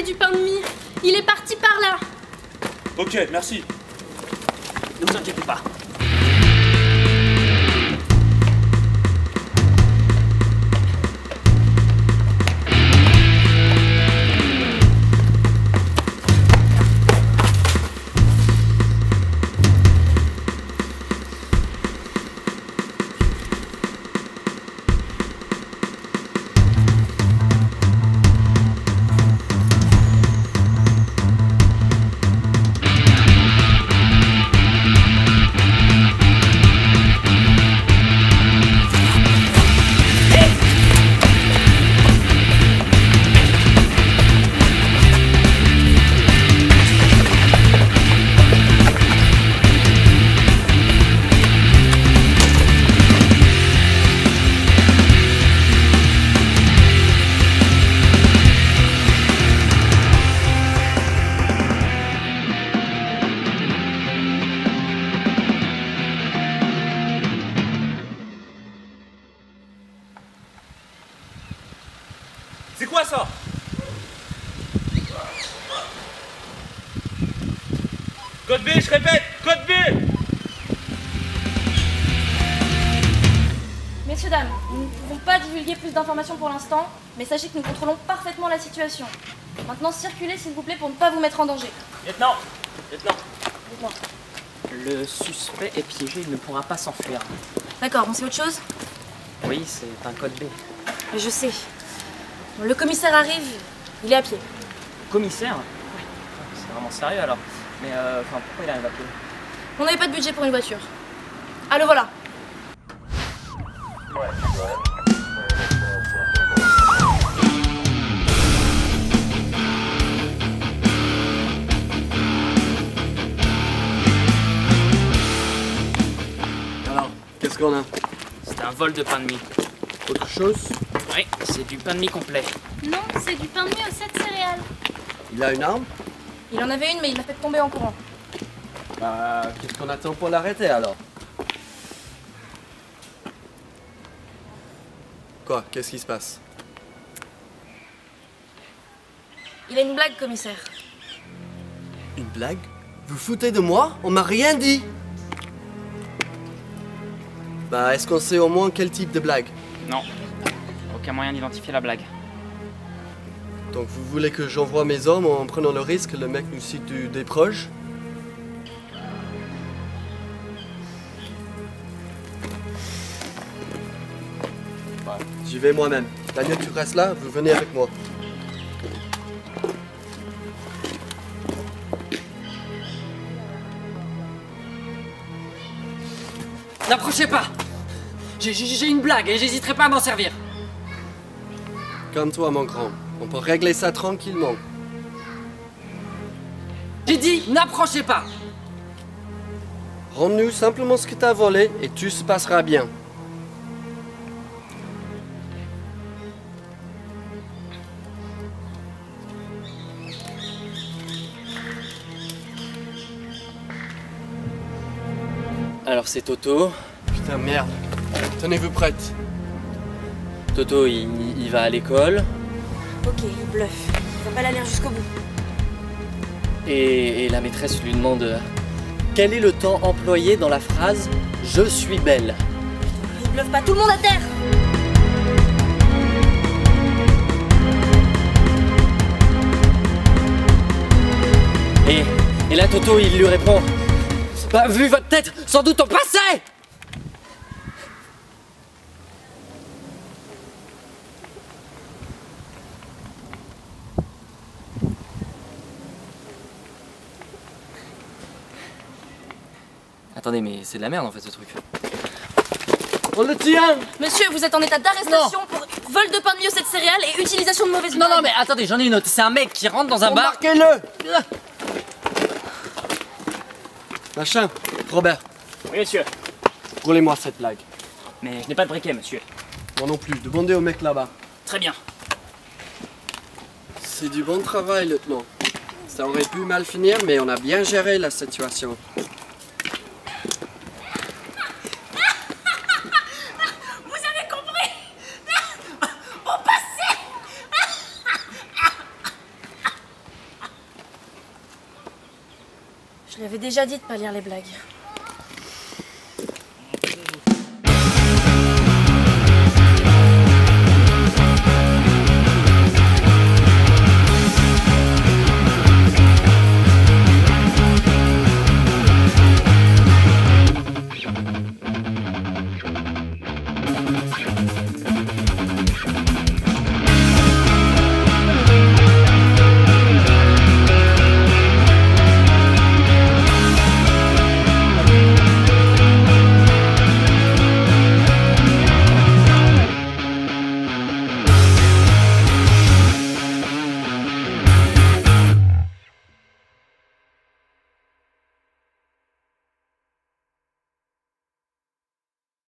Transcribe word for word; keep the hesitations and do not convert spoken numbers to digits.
voler du pain de mie. Il est parti par là. Ok, merci. Ne vous inquiétez pas. C'est quoi ça? Code B, je répète, code B! Messieurs, dames, nous ne pouvons pas divulguer plus d'informations pour l'instant, mais sachez que nous contrôlons parfaitement la situation. Maintenant, circulez s'il vous plaît pour ne pas vous mettre en danger. Lieutenant! Lieutenant! Dites-moi. Le suspect est piégé, il ne pourra pas s'enfuir. D'accord, on sait autre chose? Oui, c'est un code B. Je sais. Bon, le commissaire arrive, il est à pied. Commissaire? Oui. C'est vraiment sérieux alors. Mais euh, enfin, pourquoi il arrive à pied? On n'avait pas de budget pour une voiture. Ah, le voilà. Alors, qu'est-ce qu'on a? C'est un vol de pain de mie. Autre chose? Oui, c'est du pain de mie complet. Non, c'est du pain de mie aux sept céréales. Il a une arme? Il en avait une, mais il l'a fait tomber en courant. Bah, qu'est-ce qu'on attend pour l'arrêter alors? Quoi? Qu'est-ce qui se passe? Il a une blague, commissaire. Une blague? Vous foutez de moi? On m'a rien dit! Bah, est-ce qu'on sait au moins quel type de blague? Non. Aucun moyen d'identifier la blague. Donc vous voulez que j'envoie mes hommes en prenant le risque que le mec nous cite du- des proches? Bah, j'y vais moi-même. Daniel, tu restes là, vous venez avec moi. N'approchez pas! J'ai- J'ai j'ai une blague et j'hésiterai pas à m'en servir. Comme toi, mon grand. On peut régler ça tranquillement. J'ai dit n'approchez pas! Rends-nous simplement ce que t'as volé et tout se passera bien. Alors c'est Toto. Putain, merde. Tenez-vous prête. Toto, il, il va à l'école. Ok, il bluffe. Il va pas la lire jusqu'au bout. Et, et la maîtresse lui demande euh, quel est le temps employé dans la phrase « Je suis belle ». Il bluffe pas, tout le monde à terre! Et, et là Toto, il lui répond « Bah, vu votre tête, sans doute au passé !» Attendez, mais c'est de la merde en fait ce truc. On le tient! Monsieur, vous êtes en état d'arrestation pour vol de pain de mie aux sept céréales et utilisation de mauvaise Non, blague. non, mais attendez, j'en ai une autre. C'est un mec qui rentre dans un bar. Embarquez-le! Machin, Robert, Oui, monsieur. roulez-moi cette blague. Mais je n'ai pas de briquet, monsieur. Moi non plus, demandez au mec là-bas. Très bien. C'est du bon travail, lieutenant. Ça aurait pu mal finir, mais on a bien géré la situation. Vous avez compris? Au passé! Je lui avais déjà dit de pas lire les blagues.